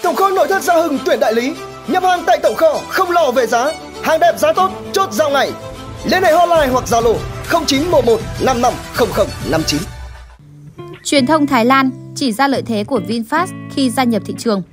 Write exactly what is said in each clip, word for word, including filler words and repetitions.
Tổng kho nội thất Gia Hưng tuyển đại lý, nhập hàng tại tổng kho không lo về giá, hàng đẹp giá tốt, chốt giao ngày. Liên hệ hotline hoặc Zalo không chín một một năm năm không không năm chín. Truyền thông Thái Lan chỉ ra lợi thế của VinFast khi gia nhập thị trường.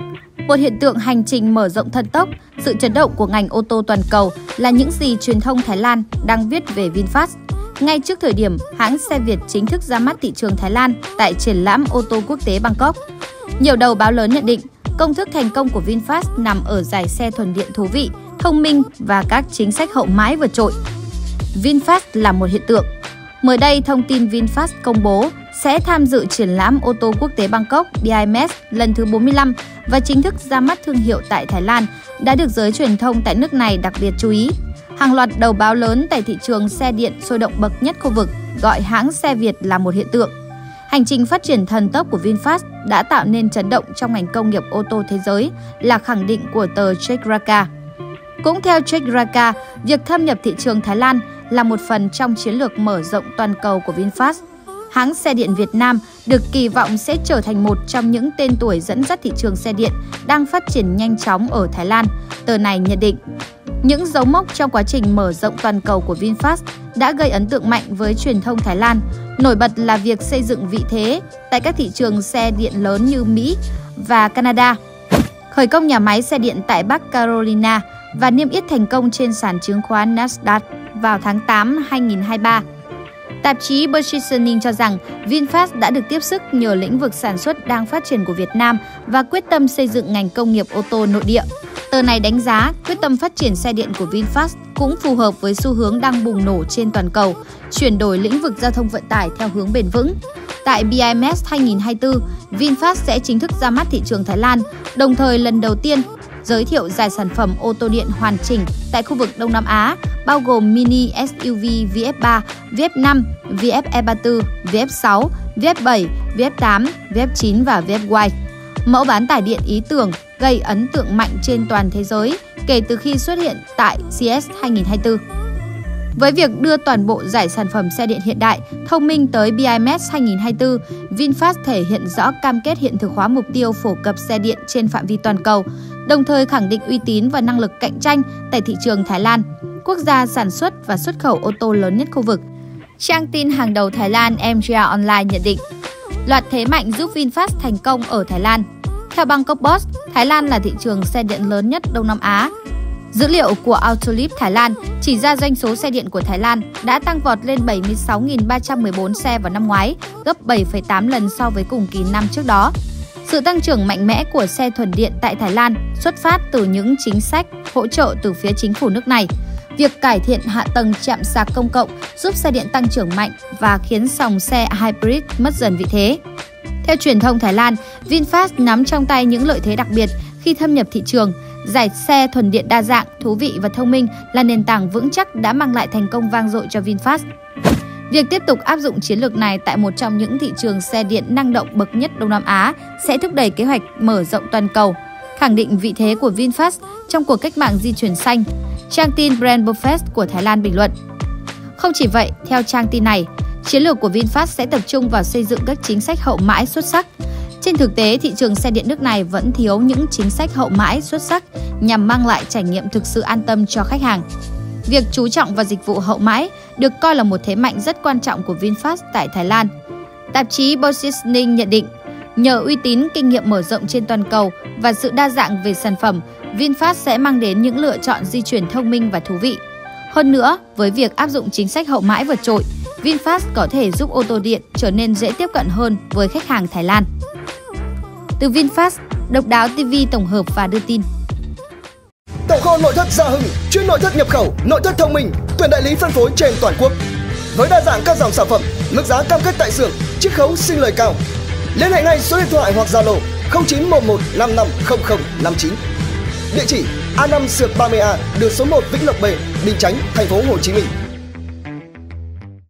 Một hiện tượng hành trình mở rộng thần tốc, sự chấn động của ngành ô tô toàn cầu là những gì truyền thông Thái Lan đang viết về VinFast. Ngay trước thời điểm hãng xe Việt chính thức ra mắt thị trường Thái Lan tại triển lãm ô tô quốc tế Bangkok. Nhiều đầu báo lớn nhận định công thức thành công của VinFast nằm ở dải xe thuần điện thú vị, thông minh và các chính sách hậu mãi vượt trội. VinFast là một hiện tượng. Mới đây, thông tin VinFast công bố sẽ tham dự triển lãm ô tô quốc tế Bangkok B I M S lần thứ bốn mươi lăm và chính thức ra mắt thương hiệu tại Thái Lan đã được giới truyền thông tại nước này đặc biệt chú ý. Hàng loạt đầu báo lớn tại thị trường xe điện sôi động bậc nhất khu vực gọi hãng xe Việt là một hiện tượng. Hành trình phát triển thần tốc của VinFast đã tạo nên chấn động trong ngành công nghiệp ô tô thế giới là khẳng định của tờ Chakraka. Cũng theo Chakraka, việc thâm nhập thị trường Thái Lan là một phần trong chiến lược mở rộng toàn cầu của VinFast. Hãng xe điện Việt Nam được kỳ vọng sẽ trở thành một trong những tên tuổi dẫn dắt thị trường xe điện đang phát triển nhanh chóng ở Thái Lan, tờ này nhận định. Những dấu mốc trong quá trình mở rộng toàn cầu của VinFast đã gây ấn tượng mạnh với truyền thông Thái Lan, nổi bật là việc xây dựng vị thế tại các thị trường xe điện lớn như Mỹ và Canada, khởi công nhà máy xe điện tại Bắc Carolina và niêm yết thành công trên sàn chứng khoán Nasdaq vào tháng tám năm hai nghìn không trăm hai mươi ba. Tạp chí Positioning cho rằng VinFast đã được tiếp sức nhờ lĩnh vực sản xuất đang phát triển của Việt Nam và quyết tâm xây dựng ngành công nghiệp ô tô nội địa. Tờ này đánh giá quyết tâm phát triển xe điện của VinFast cũng phù hợp với xu hướng đang bùng nổ trên toàn cầu, chuyển đổi lĩnh vực giao thông vận tải theo hướng bền vững. Tại B I M S hai nghìn không trăm hai mươi tư, VinFast sẽ chính thức ra mắt thị trường Thái Lan, đồng thời lần đầu tiên giới thiệu dải sản phẩm ô tô điện hoàn chỉnh tại khu vực Đông Nam Á, bao gồm Mini S U V V F ba, V F năm, V F E ba mươi tư, V F sáu, V F bảy, V F tám, V F chín và V F Y. Mẫu bán tải điện ý tưởng gây ấn tượng mạnh trên toàn thế giới kể từ khi xuất hiện tại C E S hai nghìn không trăm hai mươi tư. Với việc đưa toàn bộ dải sản phẩm xe điện hiện đại, thông minh tới B I M S hai nghìn không trăm hai mươi tư, VinFast thể hiện rõ cam kết hiện thực hóa mục tiêu phổ cập xe điện trên phạm vi toàn cầu, đồng thời khẳng định uy tín và năng lực cạnh tranh tại thị trường Thái Lan, quốc gia sản xuất và xuất khẩu ô tô lớn nhất khu vực. Trang tin hàng đầu Thái Lan M G R Online nhận định, loạt thế mạnh giúp VinFast thành công ở Thái Lan. Theo Bangkok Post, Thái Lan là thị trường xe điện lớn nhất Đông Nam Á. Dữ liệu của Autoliv Thái Lan chỉ ra doanh số xe điện của Thái Lan đã tăng vọt lên bảy mươi sáu nghìn ba trăm mười bốn xe vào năm ngoái, gấp bảy phẩy tám lần so với cùng kỳ năm trước đó. Sự tăng trưởng mạnh mẽ của xe thuần điện tại Thái Lan xuất phát từ những chính sách hỗ trợ từ phía chính phủ nước này. Việc cải thiện hạ tầng trạm sạc công cộng giúp xe điện tăng trưởng mạnh và khiến dòng xe hybrid mất dần vị thế. Theo truyền thông Thái Lan, VinFast nắm trong tay những lợi thế đặc biệt khi thâm nhập thị trường. Dải xe thuần điện đa dạng, thú vị và thông minh là nền tảng vững chắc đã mang lại thành công vang dội cho VinFast. Việc tiếp tục áp dụng chiến lược này tại một trong những thị trường xe điện năng động bậc nhất Đông Nam Á sẽ thúc đẩy kế hoạch mở rộng toàn cầu, khẳng định vị thế của VinFast trong cuộc cách mạng di chuyển xanh. Trang tin Brand Buffet của Thái Lan bình luận. Không chỉ vậy, theo trang tin này, chiến lược của VinFast sẽ tập trung vào xây dựng các chính sách hậu mãi xuất sắc. Trên thực tế, thị trường xe điện nước này vẫn thiếu những chính sách hậu mãi xuất sắc nhằm mang lại trải nghiệm thực sự an tâm cho khách hàng. Việc chú trọng vào dịch vụ hậu mãi được coi là một thế mạnh rất quan trọng của VinFast tại Thái Lan. Tạp chí Positioning nhận định, nhờ uy tín, kinh nghiệm mở rộng trên toàn cầu và sự đa dạng về sản phẩm, VinFast sẽ mang đến những lựa chọn di chuyển thông minh và thú vị. Hơn nữa, với việc áp dụng chính sách hậu mãi vượt trội, VinFast có thể giúp ô tô điện trở nên dễ tiếp cận hơn với khách hàng Thái Lan. Từ VinFast, Độc Đáo ti vi tổng hợp và đưa tin. Tổng kho nội thất Gia Hưng, chuyên nội thất nhập khẩu, nội thất thông minh, tuyển đại lý phân phối trên toàn quốc. Với đa dạng các dòng sản phẩm, mức giá cam kết tại xưởng, chiết khấu sinh lời cao. Liên hệ ngay số điện thoại hoặc Zalo không chín một một năm năm không không năm chín. Địa chỉ A năm Sược ba mươi A, đường số một Vĩnh Lộc B, Bình Chánh, thành phố Hồ Chí Minh.